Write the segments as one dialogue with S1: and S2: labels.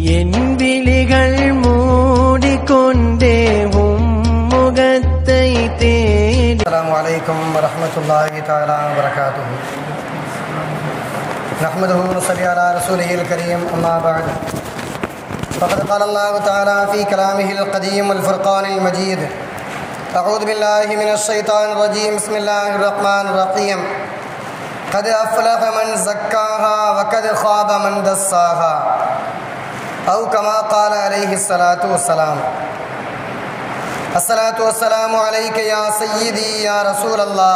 S1: என் விழிகள் மூடிக்கொண்டே முகத்தை தேடி.
S2: அஸ்ஸலாமு அலைக்கும் வரஹ்மத்துல்லாஹி தஆலா வபரகாத்துஹு. நஹ்மதுஹு வ நுஸல்லி அலா ரசூலிஹில் கரீம். அம்மா பஅத். ஃபகத் क़ால அல்லாஹு தஆலா ஃபீ கலாமிஹில் கதீம் வல் ஃபுர்கானில் மஜீத். அஊது பில்லாஹி மினஷ் ஷைத்தானிர் ரஜீம். பிஸ்மில்லாஹிர் ரஹ்மானிர் ரஹீம். قد أفلح من زكاها وقد خاب من دساها أو كما قال عليه الصلاة والسلام. الصلاة والسلام عليك يا سيدي يا رسول الله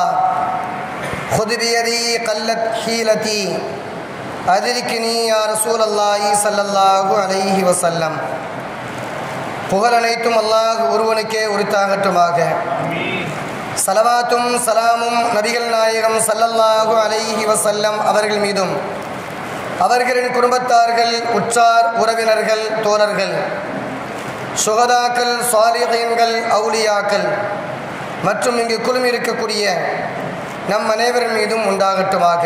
S2: خذ بيدي قلت حيلتي أدركني يا رسول الله صلى الله عليه وسلم. புகழ் அனைத்தும் அல்லாஹ் ஒருவனுக்கே உரித்தாகட்டுமாக. சலவாத்தும் சலாமும் நபிகள் நாயகம் ஸல்லல்லாஹு அலைஹி வஸல்லம் அவர்கள் மீதும் அவர்களின் குடும்பத்தார்கள், உற்றார் உறவினர்கள், தோழர்கள், சுகதாக்கள், சாலிஹீன்கள், அவுலியாக்கள் மற்றும் இங்கு குழுமி இருக்கக்கூடிய நம் அனைவரின் மீதும் உண்டாகட்டுமாக.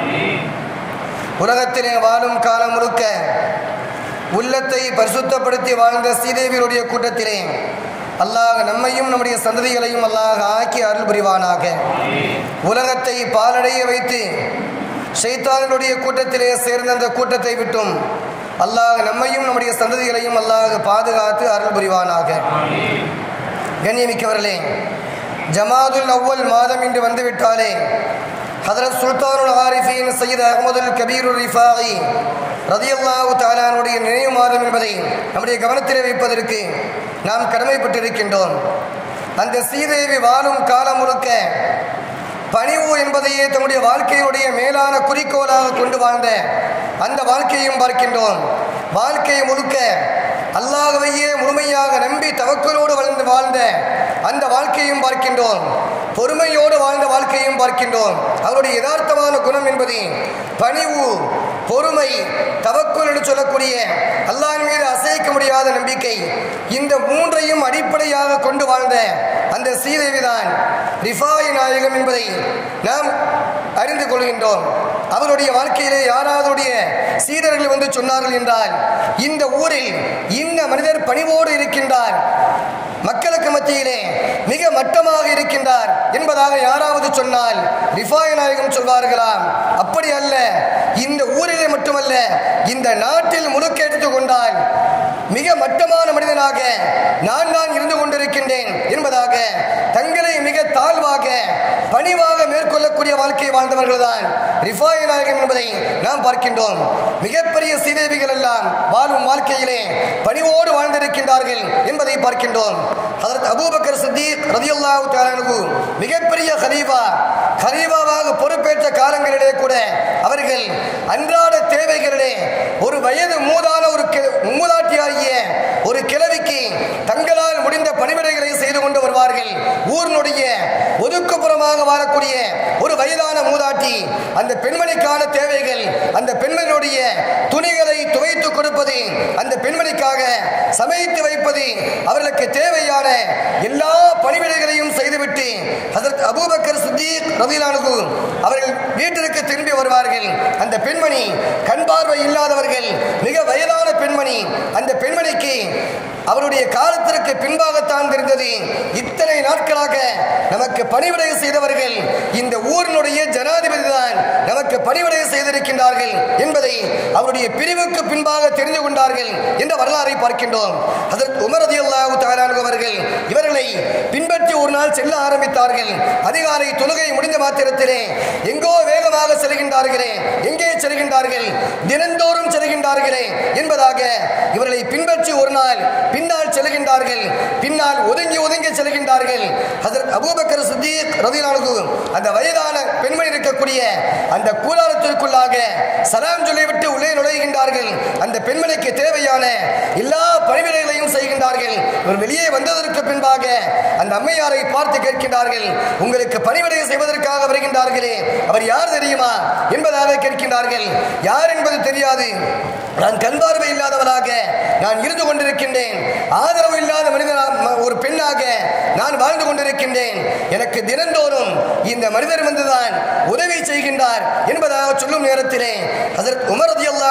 S2: உலகத்திலே வாழும் காலம் முழுக்க உள்ளத்தை பரிசுத்தப்படுத்தி வாழ்ந்த ஸ்ரீதேவியுடைய கூட்டத்திலே அல்லாஹ் நம்மையும் நம்முடைய சந்ததிகளையும் அல்லாஹ் ஆக்கி அருள் புரிவானாக. உலகத்தை பாலடைய வைத்து ஷைத்தானுடைய கூட்டத்திலே சேர்ந்த அந்த கூட்டத்தை விட்டும் அல்லாஹ் நம்மையும் நம்முடைய சந்ததிகளையும் அல்லாஹ் பாதுகாத்து அருள் புரிவானாக. கண்ணியமிக்கவர்களே, ஜமாதுல் அவ்வல் மாதம் இன்று வந்துவிட்டாலே ஹதரத் சுல்தானுல் ஆரிஃபீன் சையத் அஹ்மதுல் கபீருர் ரிஃபாயி ரலியல்லாஹு தஆலா அன்ஹுடைய நினைவு மாதம் என்பதை நம்முடைய கவனத்திலே வைப்பதற்கு நாம் கடமைப்பட்டிருக்கின்றோம். அந்த ஸ்ரீதேவி வாழும் காலம் முழுக்க பணிவு என்பதையே தம்முடைய வாழ்க்கையினுடைய மேலான குறிக்கோளாக கொண்டு வாழ்ந்த அந்த வாழ்க்கையையும் பார்க்கின்றோம். வாழ்க்கை முழுக்க அல்லாஹ்வையே முழுமையாக நம்பி தவக்கலோடு வாழ்ந்த அந்த வாழ்க்கையும் பார்க்கின்றோம். பொறுமையோடு வாழ்ந்த வாழ்க்கையும் பார்க்கின்றோம். அவருடைய யதார்த்தமான குணம் என்பது பணிவு, பொறுமை, தவக்குல் என்று சொல்லக்கூடிய அல்லாஹ்வின் மீது அசைக்க முடியாத நம்பிக்கை. இந்த மூன்றையும் அடிப்படையாக கொண்டு வாழ்ந்த அந்த ஸ்ரீதேவிதான் ரிஃபாயி நாயகம் என்பதை நாம் அறிந்து கொள்கின்றோம். அவருடைய வாழ்க்கையிலே யாராவதுடைய சீடர்கள் வந்து சொன்னார்கள் என்றால், இந்த ஊரில் இந்த மனிதர் பணிவோடு இருக்கின்றார், மக்களுக்கு மத்தியிலே மிக மட்டமாக இருக்கின்றார் என்பதாக யாராவது சொன்னால் ரிஃபாயி நாயகம் சொல்வார்களாம், அப்படி அல்ல, இந்த ஊரிலே மட்டுமல்ல இந்த நாட்டில் முழுக்க எடுத்துக் கொண்டால் மிக மட்டமான மனிதனாக நான் இருந்து கொண்டிருக்கின்றேன் என்பதாக தங்களை மிக தாழ்வாக பணிவாக மேற்கொள்ளக்கூடிய வாழ்க்கை வாழ்ந்தவர்கள் தான் ரிஃபாயி நாயகம் என்பதை நாம் பார்க்கின்றோம். மிகப்பெரிய ஸ்ரீதேவிகள் எல்லாம் வாழும் வாழ்க்கையிலே பணிவோடு வாழ்ந்திருக்கின்றார்கள் என்பதை பார்க்கின்றோம். ஹதரத் அபூபக்கர் சித்தீக் ரலியல்லாஹு தஆலா அன்ஹு மிகப்பெரிய கலீஃபாவாக பொறுப்பேற்ற காலங்களிலே கூட அவர்கள் அன்றாட தேவைகளிலே ஒரு வயது மூதான ஒரு மூதாட்டியாகிய ஒரு கிழவிக்கு தங்களால் முடிந்த பணிவிடைகளை செய்து கொண்டு வருவார்கள். ஊரினுடைய ஒதுக்குப்புறமாக வாழக்கூடிய ஒரு வயதான மூதாட்டி, அந்த பெண்மணிக்கான தேவைகள், அந்த பெண்மணியுடைய துணிகளை துவைத்து கொடுப்பது, அந்த பெண்மணிக்காக சமைத்து வைப்பது, அவர்களுக்கு தேவையான எல்லா பணிவிடைகளையும் செய்துவிட்டு ஹதரத் அபூபக்கர் சித்தீக் ரலியல்லாஹு அன்ஹு அவர்கள் வீட்டிற்கு திரும்பி வருவார்கள். அந்த பெண்மணி கண் பார்வை இல்லாதவர்கள், மிக வயதான பெண்மணி. அந்த பெண்மணிக்கு அவருடைய காலத்திற்கு பின்பாகத்தான் தெரிந்தது, இத்தனை நாட்களாக நமக்கு பணிவிடை செய்தவர்கள் இந்த ஊரினுடைய ஜனாதிபதி தான் நமக்கு பணிவிடை செய்திருக்கின்றார்கள் என்பதை அவருடைய பிரிவுக்கு பின்பாக தெரிந்து கொண்டார்கள் என்ற வரலாறை பார்க்கின்றோம். ஹதரத் உமர் ரலியல்லாஹு தஆலா அன்ஹு அவர்கள் இவர்களை பின்பற்றி ஒரு நாள் செல்ல ஆரம்பித்தார்கள். அதிகாலை தொழுகை முடிந்த மாத்திரத்திலே எங்கோ வேகமாக செல்கின்றார்களே, எங்கே செல்கின்றார்கள், தினந்தோறும் செல்கின்றார்களே என்பதாக இவர்களை பின்பற்றி ஒரு நாள் பின்னால் செல்கின்றார்கள். பின்னால் ஒதுங்கி செல்கின்றார்கள். ஹதரத் அபூபக்கர் சித்தீக் ரலியல்லாஹு அன்ஹு அந்த வயதான பெண்மணி இருக்கக்கூடிய அந்த கூடாரத்திற்குள்ளாக சலாம் சொல்லிவிட்டு உள்ளே நுழைகின்றார்கள். அந்த பெண்மணிக்கு தேவையான எல்லா பணிவிடைகளையும் செய்கின்றார்கள். இவர் வெளியே வந்ததற்கு பின்பாக அந்த அம்மையாரை பார்த்து கேட்கின்றார்கள், உங்களுக்கு பணிவிடை செய்வதற்காக வருகின்றார்களே அவர் யார் தெரியுமா என்பதாக கேட்கின்றார்கள். யார் என்பது தெரியாது, நான் கண் பார்வை இல்லாதவனாக நான் இருந்து கொண்டிருக்கின்றேன், ஆதரவு இல்லாத மனிதனாக ஒரு பெண்ணாக நான் வாழ்ந்து கொண்டிருக்கின்றேன், எனக்கு தினந்தோறும் இந்த மனிதர் வந்துதான் உதவி செய்கின்றார் என்பதாக சொல்லும் நேரத்திலே ஹஜ்ரத் உமர் ரலியல்லாஹு தஆலா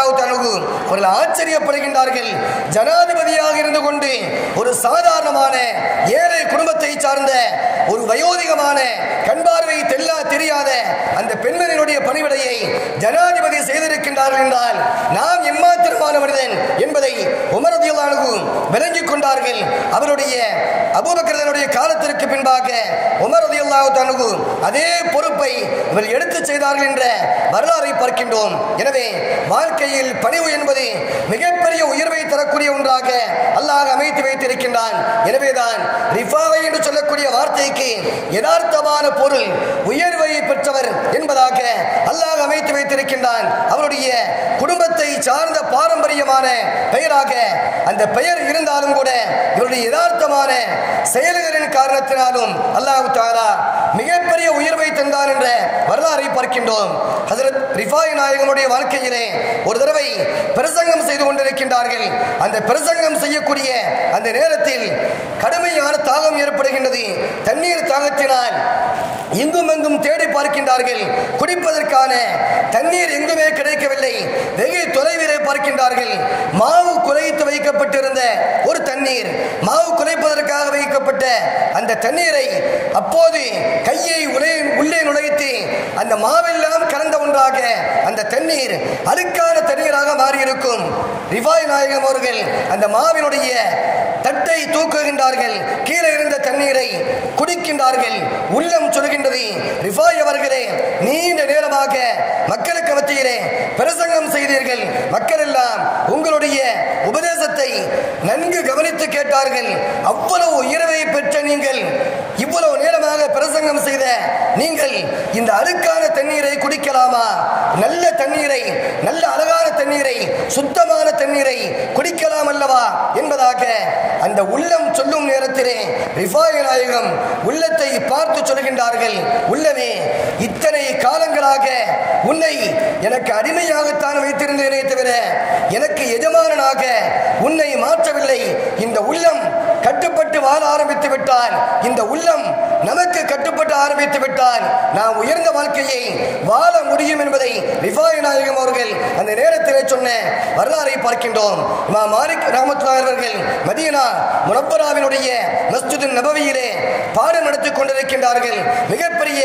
S2: அவர்கள் ஆச்சரியப்படுகின்றார்கள். ஜனாதிபதியாக இருந்து கொண்டு ஒரு சாதாரணமான ஏழை குடும்பத்தை சார்ந்த ஒரு வயோதிகமான கண்பார்வை தெரியாத அந்த பெண்மணியினுடைய பணிவிடையை ஜனாதிபதி செய்திருக்கின்றார்கள் என்றால் நாம் எம்மாத்திரமான மனிதன் என்பதை உமர் ரலியல்லாஹு அன்ஹு விளங்கிக் கொண்டார்கள். அவருடைய அபூபக்கருடைய காலத்திற்கு பின்பாக உமர் ரலியல்லாஹு அன்ஹு அதே பொறுப்பை இவர் எடுத்து செய்தார்கள் என்ற வரலாறை பார்க்கின்றோம். எனவே வாழ்க்கையில் பணிவு என்பது மிகப்பெரிய உயர்வை தரக்கூடிய ஒன்றாக அல்லாஹ் அமைத்து வைத்திருக்கின்றான். எனவேதான் ரிஃபாவை என்று சொல்லக்கூடிய வார்த்தைக்கு யதார்த்தமான பொருள் உயர்வை பெற்றவர் என்பதாக அல்லாஹ் அமைத்து வைத்திருக்கின்றான். அவருடைய குடும்பத்தை சார்ந்த பாரம்பரியமான பெயராக அந்த பெயர் இருந்தாலும் கூட இவருடைய யதார்த்தமான செயல்களின் காரணத்தினாலும் அல்லாஹ் தஆலா மிகப்பெரிய உயர்வை தந்தார் என்ற வரலாறை பார்க்கின்றோம். ஹஜ்ரத் ரிஃபாய் நாயகனுடைய வாழ்க்கையிலே ஒரு தடவை பிரசங்கம் செய்து கொண்டிருக்கின்றார்கள். அந்த பிரசங்கம் செய்யக்கூடிய அந்த நேரத்தில் கடுமையான தாகம் ஏற்படுகின்றது. தண்ணீர் தாகத்தினால் எங்கும் எங்கும் தேடி பார்க்கின்றார்கள். குடிப்பதற்கான தண்ணீர் எங்குமே கிடைக்கவில்லை. வெகு தொலைவிலே பார்க்கின்றார்கள். மாவு குலைத்து வைக்கப்பட்டிருந்த ஒரு தண்ணீர், மாவு குலைப்பதற்காக வைக்கப்பட்ட அந்த தண்ணீரை அப்போது கையை உள்ளே நுழைத்து அந்த மாவெல்லாம் கலந்த ஒன்றாக அந்த தண்ணீர் அழுக்கான தண்ணீராக மாறியிருக்கும். ரிஃபாய் நாயகம் அவர்கள் அந்த மாவினுடைய தட்டை தூக்குகின்றார்கள். கீழே இருந்த தண்ணீரை குடிக்கின்றார்கள். உள்ளம் சொல்கின்றது, ரிஃபாய் அவர்களே, நீண்ட நேரமாக மக்களுக்கு மத்தியிலே பிரசங்கம் செய்தீர்கள். மக்கள் எல்லாம் உங்களுடைய உபதேசத்தை நன்கு கவனித்து கேட்டார்கள். அவ்வளவு உயர்வை பெற்ற நீங்கள், இவ்வளவு நேரமாக பிரசங்கம் செய்த நீங்கள் இந்த அழுக்கான தண்ணீரை குடிக்கலாமா? நல்ல தண்ணீரை, நல்ல அழகான தண்ணீரை, சுத்தமான தண்ணீரை குடிக்கலாம் அல்லவா என்பதாக அந்த உள்ளம் சொல்லும் நேரத்திலே ரிஃபாய் நாயகம் உள்ளத்தை பார்த்து சொல்கின்றார்கள், உள்ளமே, இத்தனை காலங்களாக உன்னை எனக்கு அடிமையாகத்தான் வைத்திருந்தேனே தவிர எனக்கு எஜமானனாக உன்னை மாற்றவில்லை. இந்த உள்ளம் கட்டுப்பட்டு வாழ ஆரம்பித்து விட்டால், இந்த உள்ளம் நமக்கு கட்டுப்பட்டு ஆரம்பித்து விட்டால் நாம் உயர்ந்த வாழ்க்கையை வாழ முடியும் என்பதை ரிஃபாய் நாயகம் அவர்கள் அந்த நேரத்திலே சொன்ன வரலாறை பார்க்கின்றோம். இமாம் மாலிக் ரஹ்மத்துல்லாஹி அவர்கள் மதீனா முனவ்வராவினுடைய மஸ்ஜிது நபவியிலே பாடம் நடத்திக் கொண்டிருக்கின்றார்கள். மிகப்பெரிய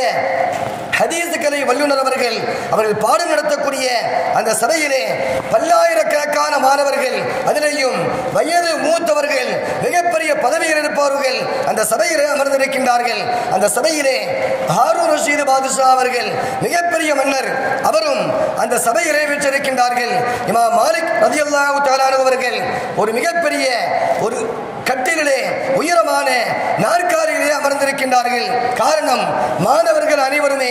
S2: ஹதீஸ்களை வல்லுநர் அவர்கள் பாடம் நடத்தக்கூடிய அந்த சபையிலே பல்லாயிரக்கணக்கான மாணவர்கள், அதிலேயும் வயது மூத்தவர்கள், மிகப்பெரிய பதவியில் இருப்பவர்கள் அந்த சபையிலே அமர்ந்திருக்கின்றார்கள். அந்த சபையிலே ஹாரூன் ரஷீத் பாதுஷா அவர்கள் மிகப்பெரிய மன்னர், அவரும் அந்த சபையிலே வீற்றிருக்கின்றார்கள். இமாம் மாலிக் ரலியல்லாஹு தஆலா அவர்கள் ஒரு மிகப்பெரிய ஒரு கட்டிலே உயரமான நாற்காலியிலே அமர்ந்திருக்கின்றார்கள். காரணம், மாணவர்கள் அனைவருமே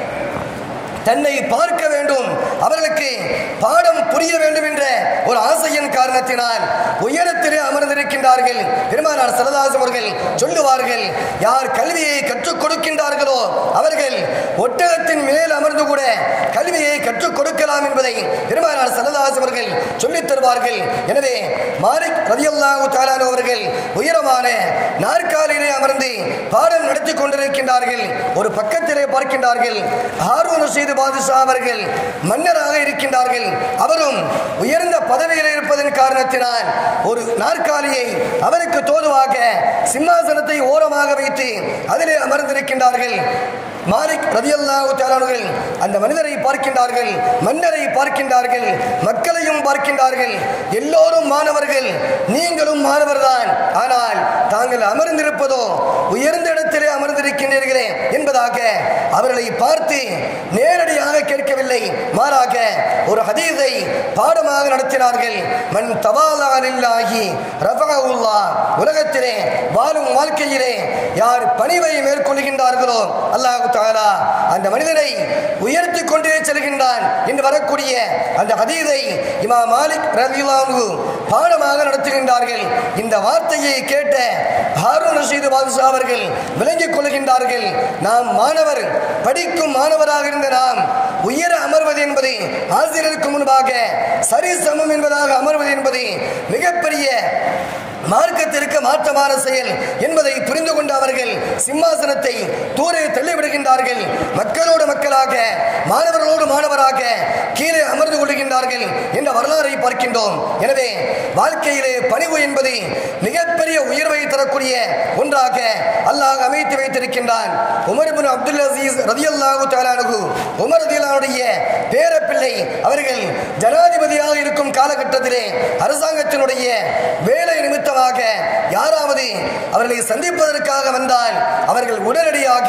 S2: தன்னை பார்க்க வேண்டும், அவர்களுக்கு பாடம் புரிய வேண்டும் என்ற ஒரு ஆசையின் காரணத்தினால் உயரத்திலே அமர்ந்திருக்கின்றார்கள். பெருமானார் ஸல்லல்லாஹு அலைஹி அவர்கள் சொல்லுவார்கள், யார் கல்வியை கற்றுக் கொடுக்கின்றார்களோ அவர்கள் ஒட்டகத்தின் மேல் அமர்ந்து கூட கல்வியை கற்றுக் கொடுக்கலாம் என்பதை பெருமானார் ஸல்லல்லாஹு அலைஹி அவர்கள் சொல்லித் தருவார்கள். எனவே மாலிக் ரலியல்லாஹு தஆலா அவர்கள் உயரமான நாற்காலியிலே அமர்ந்து பாடம் நடத்தி கொண்டிருக்கின்றார்கள். ஒரு பக்கத்திலே பார்க்கின்றார்கள், ஹாரூன் ரஷீத் பாதுஷா அவர்கள் மன்னராக இருக்கின்றார்கள். அவரும் உயர்ந்த பதவியில் இருப்பதன் காரணத்தினால் ஒரு நாற்காலியை அவருக்கு தோதுவாக சிம்மாசனத்தை ஓரமாக வைத்து அதிலே அமர்ந்திருக்கின்றார்கள். மாலிக் ரலியல்லாஹு தஆலா அவர்கள் அந்த மனிதரை பார்க்கின்றார்கள், மன்னரை பார்க்கின்றார்கள், மக்களையும் பார்க்கின்றார்கள். எல்லோரும் மாணவர்கள், நீங்களும் மாணவர்தான், ஆனால் தாங்கள் அமர்ந்திருப்பதோ உயர்ந்த இடத்திலே அமர்ந்திருக்கின்றீர்களே என்பதாக அவர்களை பார்த்து நேரடியாக கேட்கவில்லை, மாறாக ஒரு ஹதீஸை பாடமாக நடத்தினார்கள். மன் தவாலா லில்லாஹி ரஃபஅஹுல்லாஹ், உலகத்திலே வாழும் வாழ்க்கையிலே யார் பணிவை மேற்கொள்கின்றார்களோ அல்லாஹ் தஆலா அந்த மனிதனை உயர்த்தி கொண்டே செல்கின்றான் என்று வரக்கூடிய அந்த ஹதீஸை இமாம் மாலிக் ரலியல்லாஹு அன்ஹு பாடமாக நடத்துகின்றார்கள். இந்த வார்த்தையை கேட்ட ஹாரூன் ரஷீத் பாதுஷா அவர்கள் விளங்கிக் கொள்கின்றார்கள், நாம் மாணவர், படிக்கும் மாணவராக இருந்த நாம் உயர அமர்வது என்பது, ஆசிரியருக்கு முன்பாக சரி சமம் என்பதாக அமர்வது என்பது மிகப்பெரிய மார்க்கத்திற்கு மாற்றமான செயல் என்பதை புரிந்து கொண்ட அவர்கள் சிம்மாசனத்தை தூரே தள்ளிவிடுகின்றார்கள். மக்களோடு மக்களாக, மாணவர்களோடு மாணவராக கீழே அமர்ந்து கொள்கின்றார்கள் என்ற வரலாறை பார்க்கின்றோம். எனவே வாழ்க்கையிலே பணிவு என்பது மிகப்பெரிய உயர்வை தரக்கூடிய ஒன்றாக அல்லாஹ் அமைத்து வைத்திருக்கின்றான். உமர் இப்னு அப்துல் அசீஸ் ரலியல்லாஹு தஆலா அன்ஹு, உமர் ரலியல்லாஹுடைய பேரப்பிள்ளை அவர்கள் ஜனாதிபதியாக இருக்கும் காலகட்டத்திலே அரசாங்கத்தினுடைய வேலை நிமித்தமாக யாராவது அவர்களை சந்திப்பதற்காக வந்தால் அவர்கள் உடனடியாக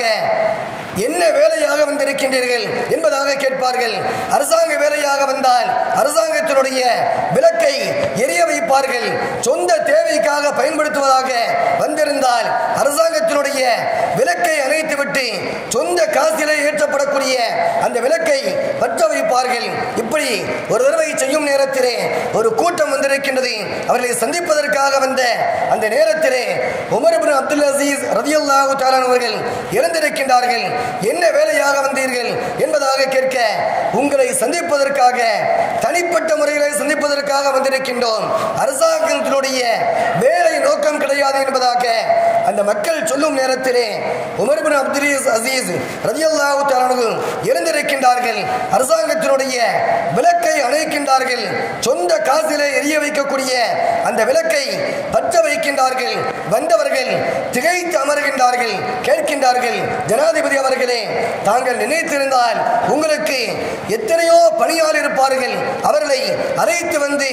S2: என்ன வேலையாக வந்திருக்கின்றீர்கள் என்பதாக கேட்பார்கள். அரசாங்க வேலையாக வந்தால் அரசாங்கத்தினுடைய விளக்கை எரிய வைப்பார்கள். சொந்த தேவைக்காக பயன்படுத்துவதாக வந்திருந்தால் அரசாங்கத்தினுடைய விளக்கை அணைத்துவிட்டு சொந்த காசிலே ஏற்றப்படக்கூடிய அந்த விளக்கை பற்ற வைப்பார்கள். இப்படி ஒரு தடவை செய்யும் நேரத்திலே ஒரு கூட்டம் வந்திருக்கின்றது. அவர்களை சந்திப்பதற்காக வந்த அந்த நேரத்திலே உமர் இப்னு அப்துல் அசீஸ் ரலியல்லாஹு தஆலா அவர்கள் இறந்திருக்கின்றார்கள். என்ன வேலையாக வந்தீர்கள் என்பதாக கேட்க, உங்களை சந்திப்பதற்காக, தனிப்பட்ட முறையிலே சந்திப்பதற்காக வந்திருக்கின்றோம், அரசாங்கத்தினுடைய வேலை நோக்கம் கிடையாது என்பதாக அந்த மக்கள் சொல்லும் நேரத்திலே உமர் இப்னு அப்துல் அசீஸ் ரலியல்லாஹு தஆலா அவர்கள் இறந்திருக்கின்றார்கள். அரசாங்கத்தினுடைய விளக்கை அணைக்கின்றார்கள். சொந்த காசிலே எரிய வைக்கக்கூடிய அந்த விளக்கை பற்ற வைக்கின்றார்கள். வந்தவர்கள் திகைத்து அமர்கின்றார்கள். கேட்கின்றார்கள், ஜனாதிபதி அவர்களே, தாங்கள் நினைத்திருந்தால் உங்களுக்கு எத்தனையோ பணியாளர் இருப்பார்கள், அவர்களை அழைத்து வந்து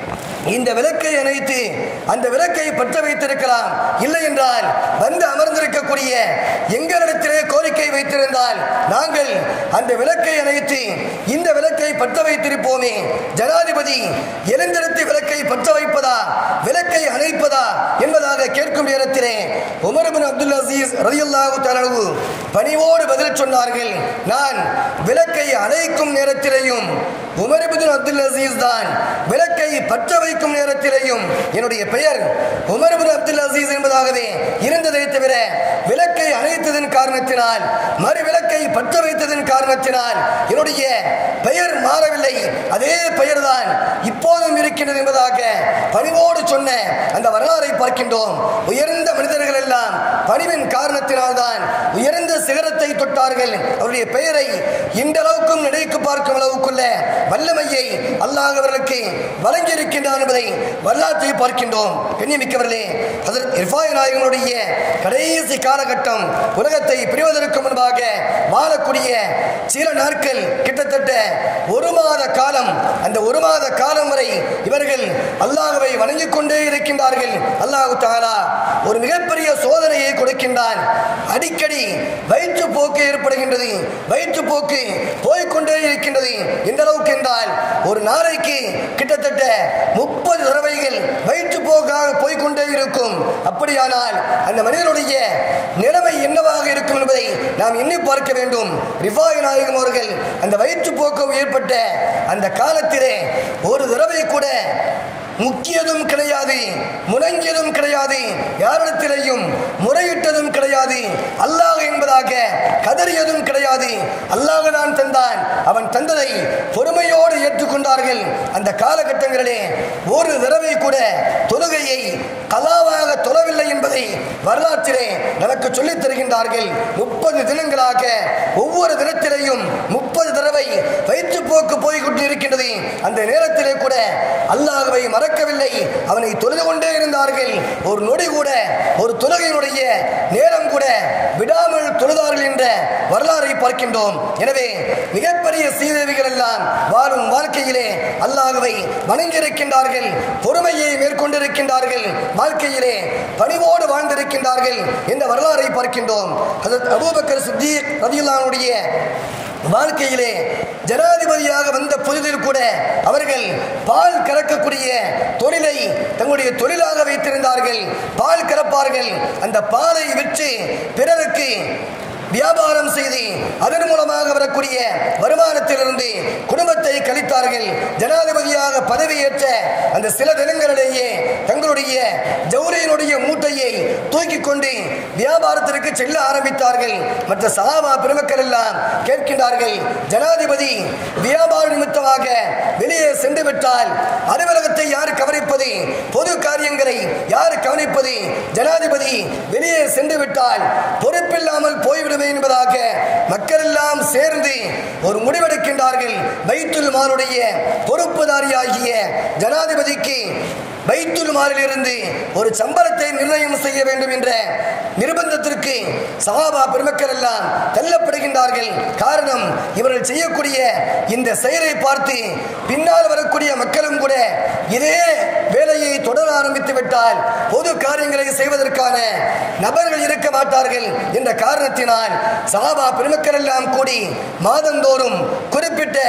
S2: இந்த விளக்கை அணைத்து அந்த விளக்கை பற்ற வைத்திருக்கலாம். இல்லை என்றால் வந்து அமர்ந்திருக்கக்கூடிய எங்களிடத்திலே கோரிக்கை வைத்திருந்தால் நாங்கள் அந்த விளக்கை அணைத்து இந்த விளக்கை பற்ற வைத்திருப்போமே. ஜனாதிபதி எழுந்திருத்து விளக்கை பற்ற வைப்பதா, விளக்கை அணைப்பதா என்பதாக கேட்கும் நேரத்திலே உமர் இப்னு அப்துல் அசீஸ் ரலியல்லாஹு தஆலா அன்ஹு பணிவோடு பதில் சொன்னார்கள், நான் விளக்கை அணைக்கும் நேரத்திலேயும் உமர் இப்னு அப்துல் அசீஸ் தான், விளக்கை பற்ற வைக்கும் நேரத்திலேயும் என்னுடைய பெயர் உமர் இப்னு அப்துல் அசீஸ் என்பதாகவே இருந்ததை தவிர விளக்கை அணைத்ததன் காரணத்தினால், மறு விளக்கை பற்ற வைத்ததன் காரணத்தினால் என்னுடைய பெயர் மாறவில்லை. அதே பெயர் தான் இப்போதும் இருக்கின்றது என்பதாக பணிவோடு சொன்ன அந்த வரலாறை பார்க்கின்றோம். உயர்ந்த மனிதர்கள் எல்லாம் பணிவின் காரணத்தினால் தான் உயர்ந்த சிகரத்தை தொட்டார்கள். அவருடைய பெயரை இன்றளவுக்கும் நினைக்கு பார்க்கும் அளவுக்குள்ள வல்லமையை அல்லாஹ் அவர்களுக்கு வழங்கி இருக்கின்றான் என்பதை வரலாற்றை பார்க்கின்றோம். கண்ணியமிக்கவர்களே, ஹஜ்ரத் இர்ஃபாய் நாயகனுடைய கடைசி காலகட்டம், உலகத்தை பிரிவதற்கு முன்பாக வாழக்கூடிய சில நாட்கள், கிட்டத்தட்ட ஒரு மாத காலம், அந்த ஒரு மாத காலம் வரை இவர்கள் அல்லாஹ்வை வணங்கிக் கொண்டே இருக்கின்றார்கள். அல்லாஹ் தஆலா ஒரு மிகப்பெரிய சோதனையை கொடுக்கின்றான். அடிக்கடி வயிற்றுப்போக்கு ஏற்படுகின்றது. வயிற்றுப்போக்கு போய்கொண்டே இருக்கின்றது. எந்த அளவுக்கு என்றால் ஒரு நாளைக்கு கிட்டத்தட்ட 30 தடவைகள் வயிற்றுப்போக்காக போய்கொண்டே இருக்கும். அப்படியானால் அந்த மனிதனுடைய நிலைமை என்னவாக இருக்கும் என்பதை நாம் எண்ணி பார்க்க வேண்டும். ரிஃபாய் நாயகம் அவர்கள் அந்த வயிற்றுப்போக்கு ஏற்பட்ட அந்த காலத்திலே ஒரு தடவை கூட முக்கியதும் கிடையாது, முணங்கியதும் கிடையாது, யாரிடத்திலேயும் முறையிட்டதும் கிடையாது, அல்லாஹ் என்பதாக கதறியதும் கிடையாது. அல்லாஹ் தான் தந்தான், அவன் தந்ததை பொறுமையோடு ஏற்றுக்கொண்டார்கள். அந்த காலகட்டங்களிலே ஒரு தடவை கூட தொழுகையை கலாவாக தொழவில்லை என்பதை வரலாற்றிலே நமக்கு சொல்லித் தருகின்றார்கள். 30 தினங்களாக ஒவ்வொரு தினத்திலேயும் 30 தடவை வயிற்றுப்போக்கு போய்கொண்டு இருக்கின்றது. அந்த நேரத்திலே கூட அல்லாஹ்வை மறக்கவில்லை, அவனை தொழுது கொண்டே இருந்தார்கள். ஒரு நொடி கூட, ஒரு தொழுகையினுடைய நேரம் கூட விடாமல் தொழுதார்கள் என்ற வரலாறை பார்க்கின்றோம். எனவே மிகப்பெரிய சீதேவிகள் எல்லாம் வாழும் வாழ்க்கையிலே அல்லாஹ்வை வணங்கியிருக்கின்றார்கள், பொறுமையை மேற்கொண்டிருக்கின்றார்கள், வாழ்க்கையிலே பணிவோடு வாழ்ந்திருக்கின்றார்கள் என்ற வரலாறை பார்க்கின்றோம். ஹஜ்ரத் அபூபக்கர் சித்தீக் ரலியல்லாஹு அன்ஹுடைய வாழ்க்கையிலே ஜனாதிபதியாக வந்த புதிதில் கூட அவர்கள் பால் கறக்கக்கூடிய தொழிலை தங்களுடைய தொழிலாக வைத்திருந்தார்கள். பால் கறப்பார்கள். அந்த பாலை விற்று பிறருக்கு வியாபாரம் செய்து அதன் மூலமாக வரக்கூடிய வருமானத்திலிருந்து குடும்பத்தை கழித்தார்கள். ஜனாதிபதியாக பதவியேற்ற அந்த சில தினங்களிலேயே தங்களுடைய ஜவுரியினுடைய மூட்டையை தூக்கி கொண்டு வியாபாரத்திற்கு செல்ல ஆரம்பித்தார்கள். மற்ற சஹாபா பெருமக்கள் எல்லாம் கேட்கின்றார்கள், ஜனாதிபதி வியாபார நிமித்தமாக வெளியே சென்று விட்டால் அலுவலகத்தை யார் கவனிப்பது? பொது காரியங்களை யார் கவனிப்பது? ஜனாதிபதி வெளியே சென்று விட்டால் பொறுப்பில்லாமல் போய்விடுமே என்பதாக மக்கள் எல்லாம் சேர்ந்து ஒரு முடிவெடுக்கின்றார்கள். பைத்துல் மாலுடைய பொறுப்புதாரியாகிய ஜனாதிபதிக்கு பைத்துல் மாலிலிருந்து ஒரு சம்பளத்தை நிர்ணயம் செய்ய வேண்டும் என்ற நிர்பந்தத்திற்கு சஹாபா பெருமக்கள் எல்லாம் தள்ளப்படுகின்றார்கள். காரணம், இவர்கள் செய்யக்கூடிய இந்த செயலை பார்த்து பின்னால் வரக்கூடிய மக்களும் கூட இதே வேலையை தொடர ஆரம்பித்து விட்டால் பொது காரியங்களை செய்வதற்கான நபர்கள் இருக்க மாட்டார்கள் என்ற காரணத்தினால் சஹாபா பெருமக்கள் எல்லாம் கூடி மாதந்தோறும் குறிப்பிட்ட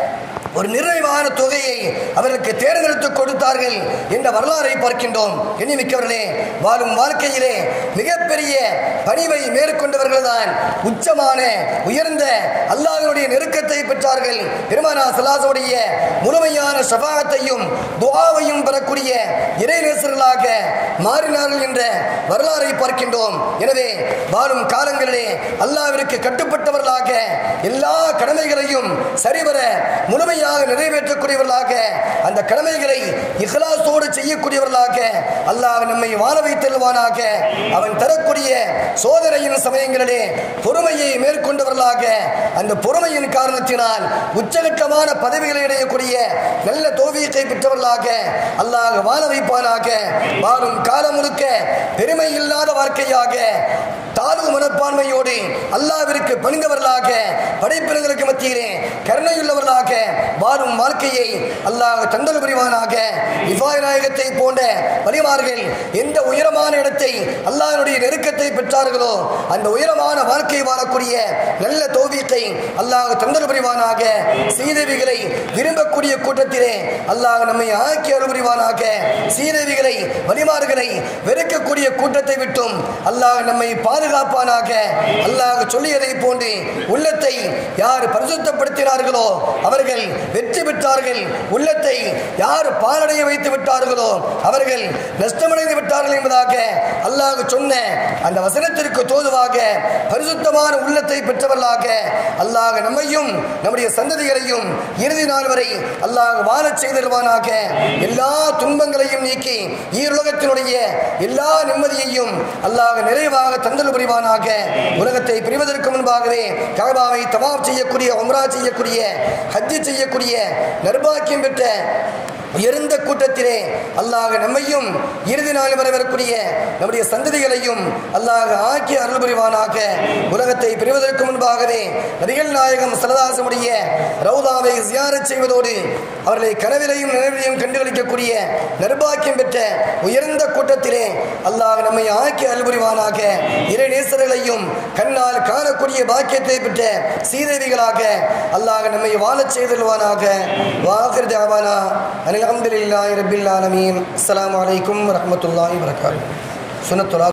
S2: ஒரு நிறைவான தொகையை அவர்களுக்கு தேர்ந்தெடுத்து கொடுத்தார்கள் என்ற வரலாறை பார்க்கின்றோம். எண்ணிமிக்கவர்களே, வாழும் வாழ்க்கையிலே மிகப்பெரிய பணிவை மேற்கொண்டவர்கள் தான் உச்சமான உயர்ந்த அல்லாஹ்வுடைய நெருக்கத்தை பெற்றார்கள். பெருமானார் ஸல்லல்லாஹு அலைஹி வஸல்லம் முழுமையான ஷஃபாஅத்தையும் துஆவையும் பெறக்கூடிய இறைநேசர்களாக மாறினார்கள் என்ற வரலாறை பார்க்கின்றோம். எனவே வாழும் காலங்களிலே அல்லாஹ்விற்கு கட்டுப்பட்டவர்களாக எல்லா கடமைகளையும் சரிவர முழுமை நிறைவேற்றக்கூடியவர்களாக அந்த கடமைகளை இஹ்லாஸோடு செய்யக்கூடியவர்களாக அல்லாஹ் நம்மை வாழ வைத்தல்வானாக. அவன் தரக்கூடிய சோதனையின் சமயங்களிலே பொறுமையை மேற்கொண்டவர்களாக அந்த பொறுமையின் காரணத்தினால் உச்சகட்டமான பதவிகளை அடையக்கூடிய நல்ல தௌஃபீகை பெற்றவர்களாக அல்லாஹ் வாழ வைப்பானாக. வாழும் காலம் முழுக்க பெருமை இல்லாத வாழ்க்கையாக தாழ்வு மனப்பான்மையோடு அல்லாஹ்விற்கு பணிந்தவர்களாக படைப்பினங்களுக்கு மத்தியிலே கருணையுள்ளவர்களாக வாழும் வாழ்க்கையை அல்லாஹ் தந்தல் புரிவானாக. இஃபாய் நாயகத்தை போன்ற வலிமார்கள் எந்த உயரமான இடத்தை அல்லாஹ்வுடைய நெருக்கத்தை பெற்றார்களோ அந்த உயரமான வாழ்க்கை வாழக்கூடிய நல்ல தௌஃபீகை அல்லாஹ் தந்தல் புரிவானாக. சீதேவிகளை விரும்பக்கூடிய கூட்டத்திலே அல்லாஹ் நம்மை ஆக்கி அருள் புரிவானாக. சீதேவிகளை வலிமார்களை வெறுக்கக்கூடிய கூட்டத்தை விட்டும் அல்லாஹ் நம்மை பாதுகாப்பானாக. அல்லாஹ் சொல்லியதை போன்று உள்ளத்தை யார் பரிசுத்தப்படுத்தினார்களோ அவர்கள் வெற்றி பெற்றார்கள். உள்ளத்தை யார் பாலடைய வைத்து விட்டார்களோ அவர்கள் நஷ்டமடைந்து விட்டார்கள் என்பதாக அல்லாஹ் சொன்ன அந்த வசனத்திற்கு தோதுவாக பரிசுத்தமான உள்ளத்தை பெற்றவர்களாக அல்லாஹ் நம்மையும் நம்முடைய சந்ததிகளையும் இறுதி நாள் வரை அல்லாஹ் வாழச் செய்தல்வானாக. எல்லா துன்பங்களையும் நீக்கி ஈருலகத்தினுடைய எல்லா நிம்மதியையும் அல்லாஹ் நிறைவாக தந்தல் புரிவானாக. உலகத்தை பிரிவதற்கு முன்பாகவே கஅபாவை தவாப் செய்யக்கூடிய, உம்ரா செய்யக்கூடிய, ஹஜ் செய்யக்கூடிய நர்பாக்கியம் பெற்ற உயர்ந்த கூட்டத்திலே அல்லாஹ் நம்மையும் இறுதி நாள் வரை வரக்கூடிய நம்முடைய சந்ததிகளையும் அல்லாஹ் ஆக்கி அருள் புரிவானாக. உலகத்தை பிரிவதற்கு முன்பாகவே நபிகள் நாயகம் ஸல்லல்லாஹு அலைஹி வஸல்லம் ரவுதாவை ஜியாரத் செய்வதோடு அவர்களை கனவிலையும் நினைவிலையும் கண்டுகளிக்கக்கூடிய நர்பாக்கியம் பெற்ற உயர்ந்த கூட்டத்திலே அல்லாஹ் நம்மை ஆக்கி அருள் புரிவானாக. இறை நேசர்களையும் கண்ணால் காணக்கூடிய பாக்கியத்தை பெற்ற சீதேவிகளாக அல்லாஹ் நம்மை வாழச் செய்தல்வானாக. வாஹிர் தஅவானா அல்ஹம்துலில்லாஹி ரப்பில் ஆலமீன். அஸ்ஸலாமு அலைக்கும் வரஹ்மத்துல்லாஹி வபரகாத்துஹு. சுன்னத்துல்